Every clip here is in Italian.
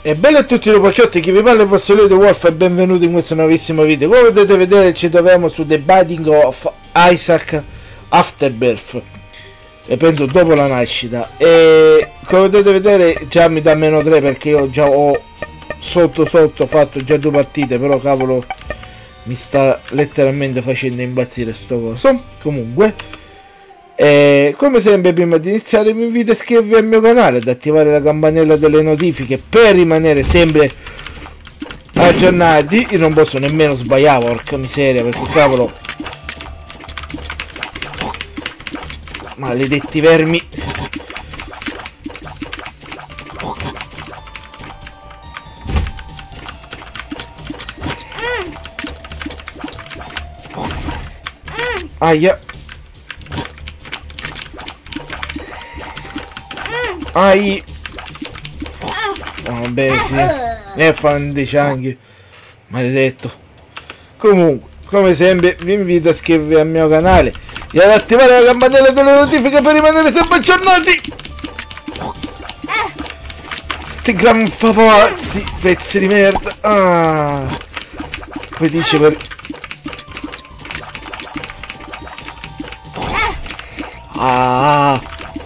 E bello a tutti i lupacchiotti, chi vi parla è il vostro Leo The Wolf e benvenuti in questo nuovissimo video. Come potete vedere ci troviamo su The Binding of Isaac Afterbirth, e penso dopo la nascita, e come potete vedere già mi dà -3 perché io già ho sotto fatto già 2 partite, però cavolo mi sta letteralmente facendo impazzire sto coso. Comunque, come sempre prima di iniziare vi invito a iscrivervi al mio canale, ad attivare la campanella delle notifiche per rimanere sempre aggiornati. Io non posso nemmeno sbagliare, porca miseria, perché cavolo, maledetti vermi. Aia. Ai. Vabbè, sì. Ne fanno dei cianghi. Maledetto. Comunque, come sempre vi invito a iscrivervi al mio canale e ad attivare la campanella delle notifiche per rimanere sempre aggiornati. Sti gran favazzi, pezzi di merda. Ah. Poi dice per... Ah.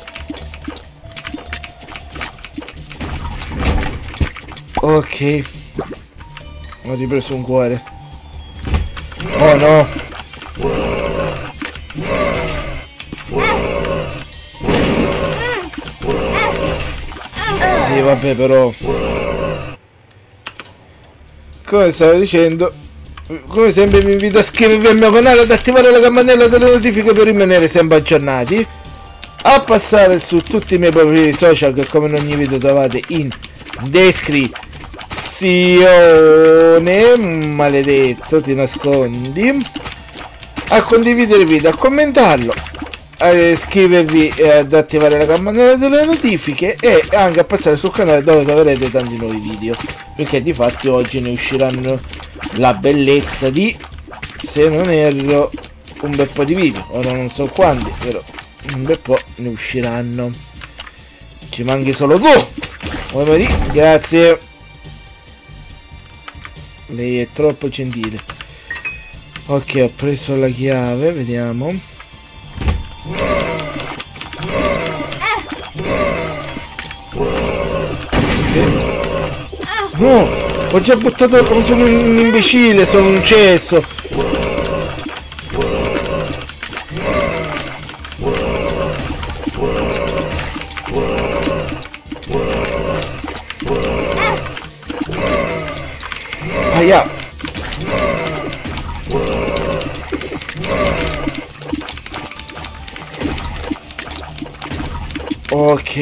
Ok, ho ripreso un cuore. Oh no. Sì, vabbè, però come stavo dicendo, come sempre vi invito a iscrivervi al mio canale, ad attivare la campanella delle notifiche per rimanere sempre aggiornati, a passare su tutti i miei profili social che come in ogni video trovate in descrizione. Maledetto, ti nascondi. A condividere il video, a commentarlo, a iscrivervi e ad attivare la campanella delle notifiche, e anche a passare sul canale dove troverete tanti nuovi video, perché di fatti oggi ne usciranno la bellezza di, se non erro, un bel po' di video. Ora non so quanti, però un bel po' ne usciranno. Ci manchi solo tu. Grazie. Lei è troppo gentile. Ok, ho preso la chiave, vediamo. No, ho già buttato, sono un imbecille, sono un cesso. Aia. Ok,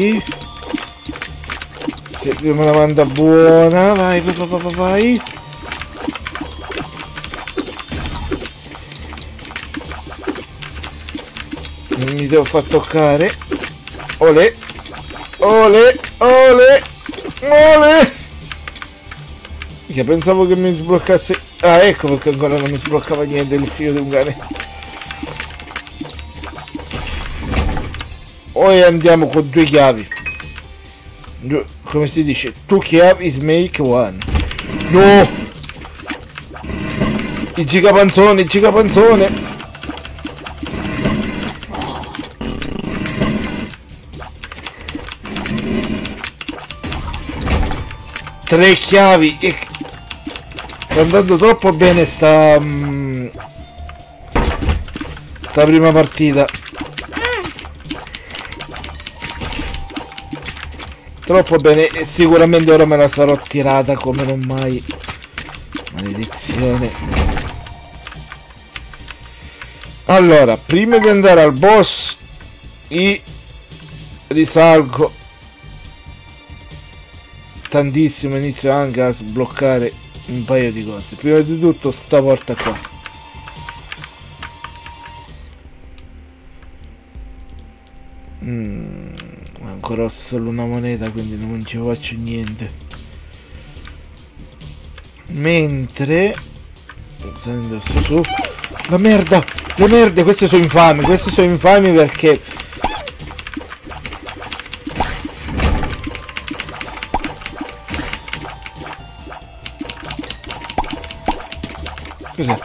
se me la manda buona, vai, vai. Non mi devo far toccare. Olè, olè, olè, olè. Che pensavo che mi sbloccasse. Ah, ecco perché ancora non mi sbloccava niente il figlio di un cane. Ora andiamo con 2 chiavi. Come si dice? 2 chiavi is make one. No! Il gigapanzone, il gigapanzone. Tre chiavi e... sta andando troppo bene sta prima partita. Troppo bene, e sicuramente ora me la sarò tirata come non mai. Maledizione. Allora, prima di andare al boss risalgo tantissimo, inizio anche a sbloccare un paio di cose. Prima di tutto sta porta qua. Ancora ho solo una moneta, quindi non ci faccio niente. Mentre salendo su la merda, le merde, queste sono infami perché Cos'è?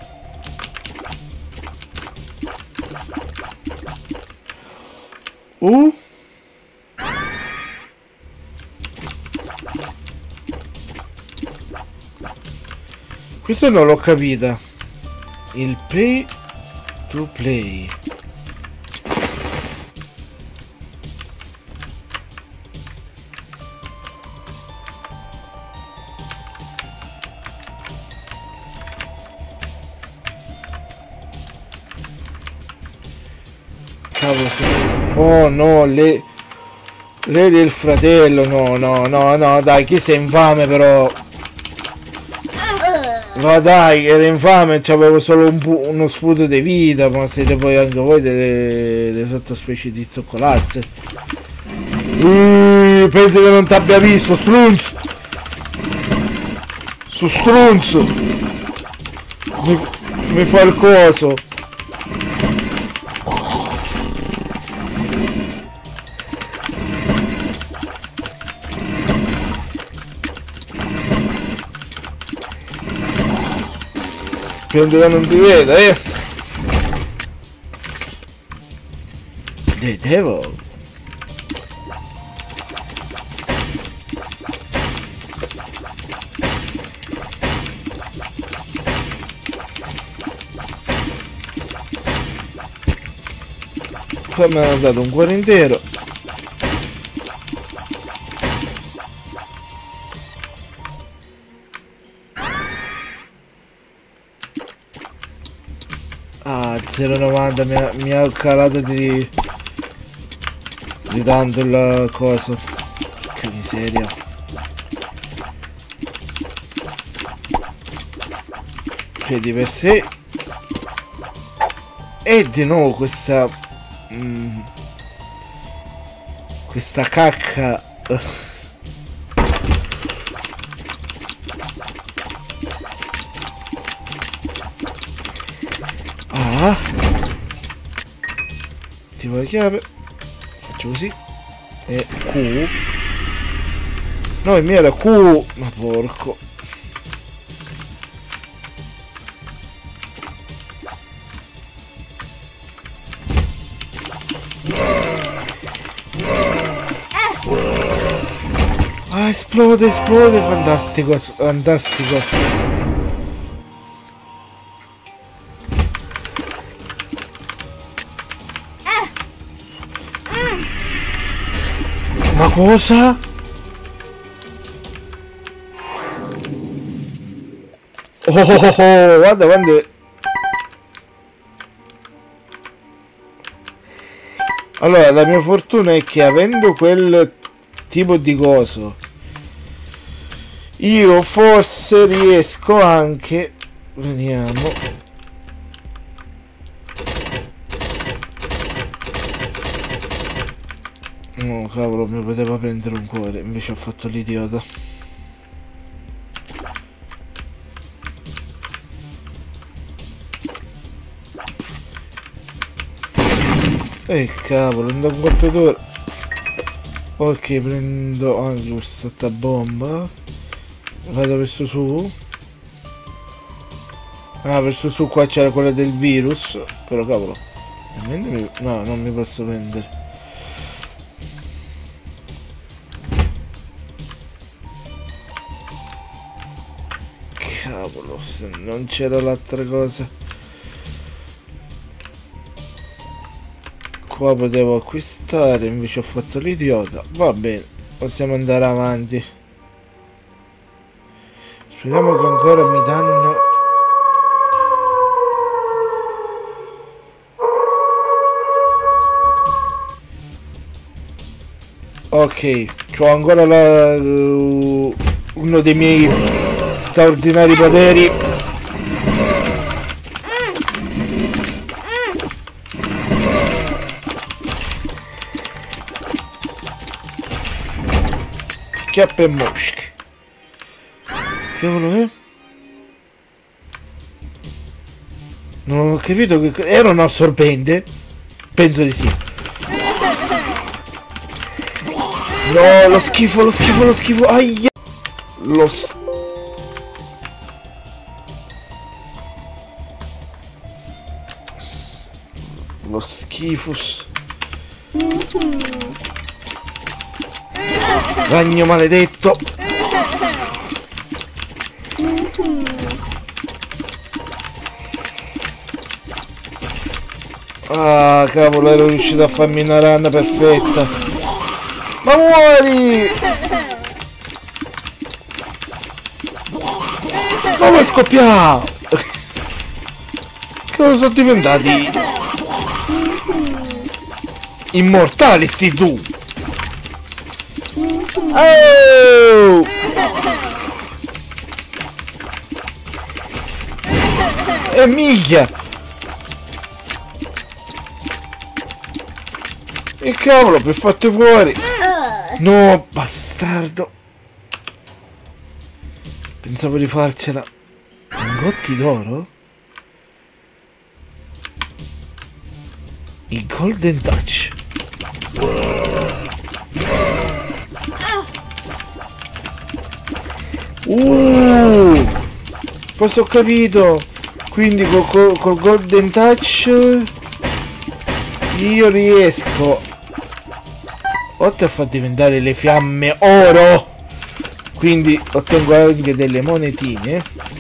Questo non l'ho capita. Il pay to play. Cavolo, oh no, lei del fratello, no, dai, chi sei infame però. Ma dai, era infame, c'avevo solo uno sputo di vita, ma siete poi anche voi delle sottospecie di zoccolazze. Penso che non ti abbia visto, strunzo! Su strunzo! Mi fa il coso! Prendo che non ti veda, The Devil. Qua mi hanno dato un cuore intero. Ah, 0,90 mi ha calato di tanto il coso. Che miseria. Cioè di per sé. E di nuovo questa cacca. Ah, tipo la chiave, faccio così e Q. No, il mio era Q, ma porco. Ah, esplode, fantastico, fantastico. Ma cosa? Oh, guarda quando... Allora, la mia fortuna è che avendo quel tipo di coso, io forse riesco anche... Vediamo... No, cavolo, mi poteva prendere un cuore, invece ho fatto l'idiota. Cavolo, non do un colpo d'ora. Ok, prendo anche questa bomba. Vado verso su. Ah, verso su qua c'era quella del virus. Però cavolo. No, non mi posso prendere. Cavolo, se non c'era l'altra cosa. Qua potevo acquistare, invece ho fatto l'idiota. Va bene, possiamo andare avanti. Speriamo che ancora mi danno... Ok, c'ho ancora uno dei miei straordinari poteri. Chiappe e mosche. Che cavolo è? Non ho capito che... Era un assorbente? Penso di sì. No, lo schifo. Aia. Lo schifus. Ragno maledetto. Ah, cavolo, ero riuscito a farmi una run perfetta. Ma muori! Ma vuoi scoppiare? Cosa sono diventati? Immortali sti tu! Oh! E miglia! E cavolo, per fatto fuori! No, bastardo! Pensavo di farcela. Lingotti d'oro? Il Golden Touch. Forse ho capito. Quindi col Golden Touch io riesco, oltre a far diventare le fiamme oro, quindi ottengo anche delle monetine.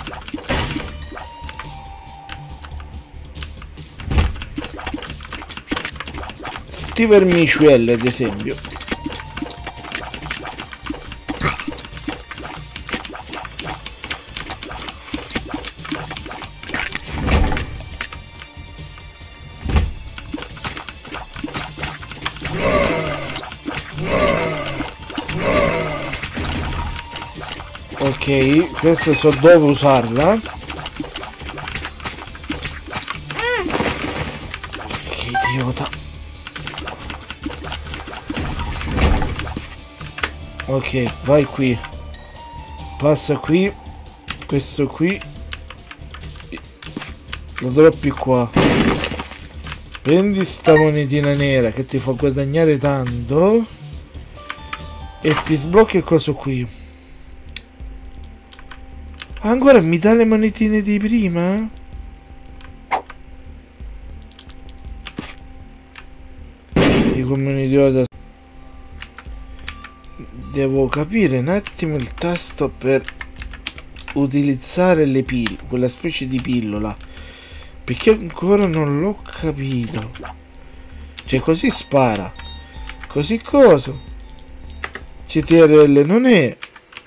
Sti vermiciuelli ad esempio. Ok, questo so dove usarla. Che idiota. Ok, vai qui. Passa qui. Questo qui. Lo droppi qua. Prendi sta monetina nera che ti fa guadagnare tanto. E ti sblocchi il coso qui. Ancora mi dà le monetine di prima? Io come un idiota. Devo capire un attimo il tasto per utilizzare le pillole, quella specie di pillola, perché ancora non l'ho capito. Cioè così spara, così coso. CTRL non è.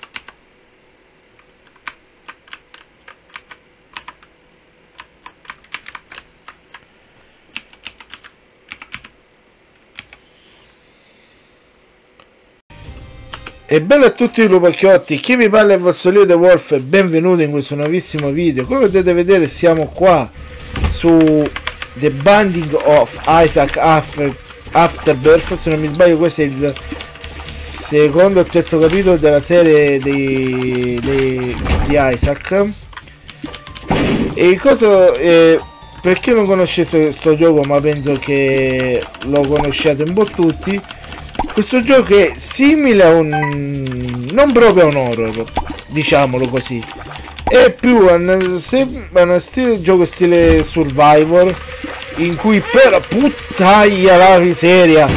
E bello a tutti i lupacchiotti, chi vi parla è il vostro Leo The Wolf e benvenuti in questo nuovissimo video. Come potete vedere siamo qua su The Binding of Isaac Afterbirth, se non mi sbaglio questo è il secondo o terzo capitolo della serie di Isaac. E cosa, per chi non conoscesse questo gioco, ma penso che lo conosciate un po' tutti, questo gioco è simile a un... non proprio a un horror, diciamolo così. È più uno gioco stile Survivor, in cui però... puttaglia la miseria!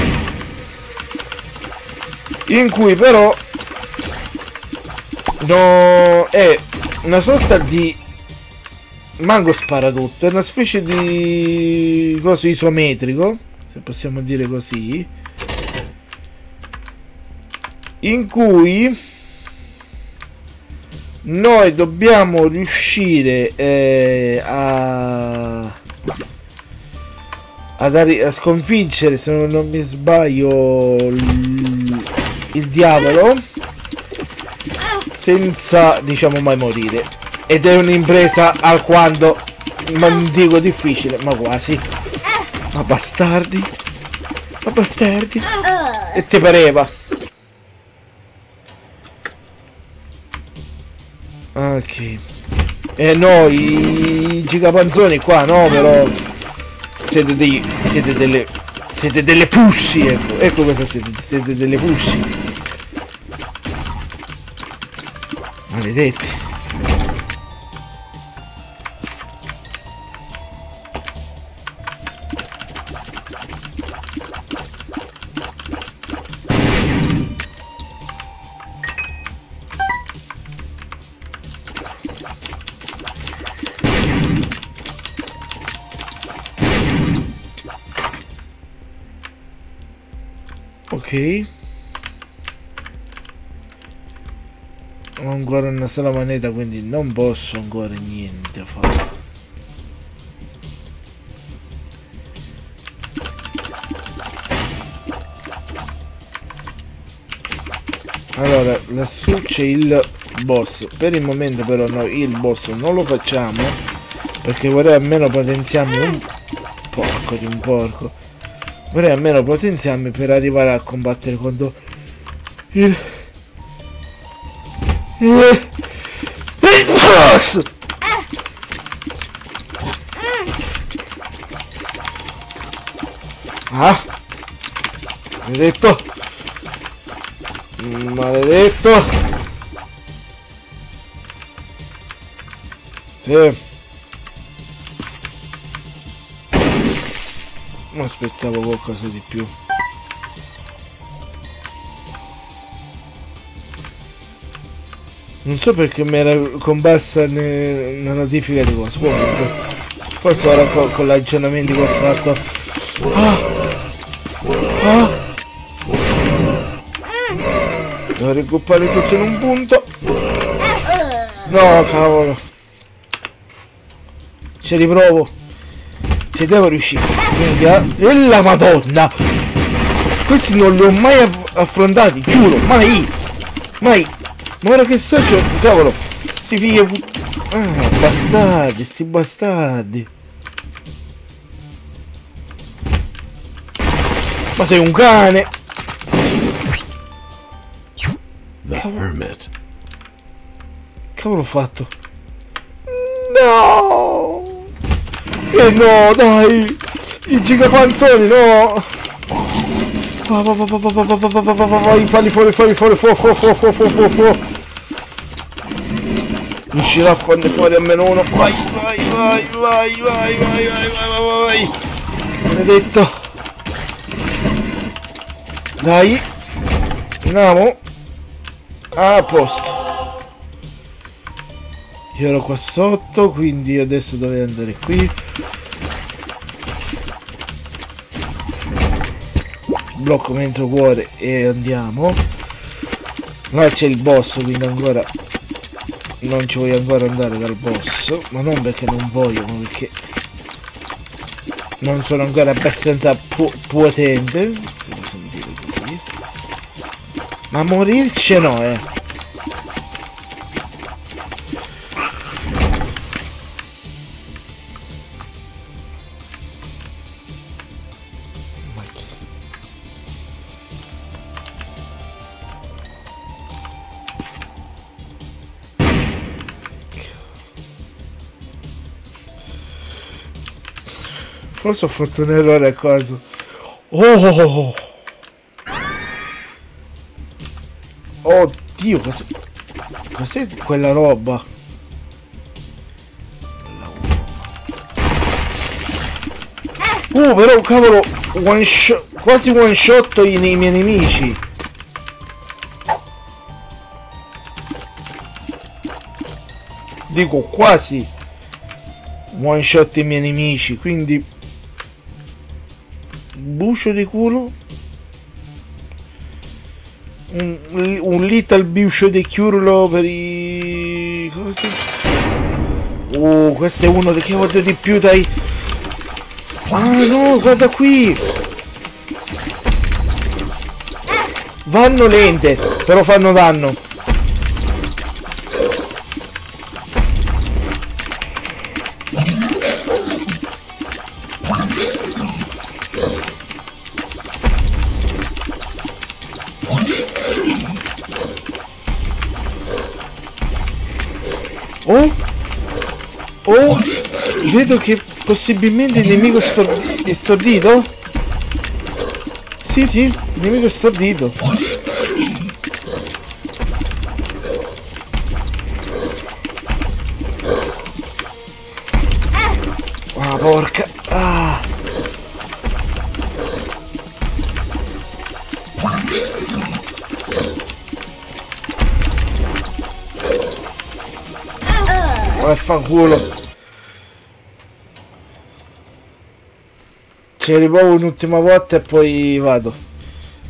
In cui però... no, è una sorta di... manco spara tutto, è una specie di... coso isometrico, se possiamo dire così, in cui noi dobbiamo riuscire a sconfiggere, se non mi sbaglio, il diavolo senza, diciamo, mai morire. Ed è un'impresa alquanto, non dico difficile, ma quasi. Ma bastardi, ma bastardi. E te pareva? Ok. No, i gigapanzoni qua no, però siete delle pussi, ecco cosa siete delle pussi. Maledetti. Ok. Ho ancora una sola moneta, quindi non posso ancora niente fare. Allora, lassù c'è il boss. Per il momento però noi il boss non lo facciamo, perché vorrei almeno potenziarmi un porco di un porco. Vorrei almeno potenziarmi per arrivare a combattere contro il boss. Ah, maledetto, maledetto. Sì. Mi aspettavo qualcosa di più. Non so perché mi era comparsa una notifica di cosa. Comunque, forse ora con gli aggiornamenti che ho fatto. Devo raggruppare tutto in un punto. No, cavolo. Ci riprovo. Ci devo riuscire. Quindi, e la madonna. Questi non li ho mai affrontati, giuro. Mai. Mai. Ma ora che so, cavolo. Sti figli. Ah, bastardi. Sti bastardi. Ma sei un cane. Cavolo ho fatto? No! No, dai! I gigapanzoni, no! Vai, falli fuori, riuscirà a farne fuori almeno uno. Vai! Maledetto! Dai! Andiamo! A posto! Io ero qua sotto, quindi adesso dovrei andare qui. Blocco mezzo cuore e andiamo. Là c'è il boss, quindi ancora non ci voglio ancora andare dal boss. Ma non perché non voglio, ma perché non sono ancora abbastanza potente, se possiamo dire così. Ma morirci no, Forse ho fatto un errore a caso. Oh! Oddio, cos'è quella roba? Però cavolo, quasi one shot i miei nemici. Dico quasi one shot i miei nemici, quindi bucio di culo. Un little bucio di culo per i cosi. Questo è uno che voglio di più dai. Ah no, guarda qui. Vanno lente, però fanno danno. Vedo che possibilmente il nemico è stordito. Sì, il nemico è stordito. Ah, porca. Ah. Vaffanculo. Ci riprovo un'ultima volta e poi vado.